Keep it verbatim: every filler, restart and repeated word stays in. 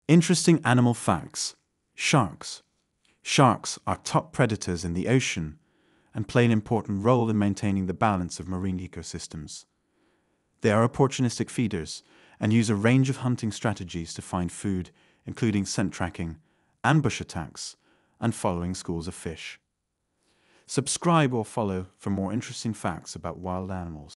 Interesting animal facts. Sharks. Sharks are top predators in the ocean and play an important role in maintaining the balance of marine ecosystems. They are opportunistic feeders and use a range of hunting strategies to find food, including scent tracking, ambush attacks, and following schools of fish. Subscribe or follow for more interesting facts about wild animals.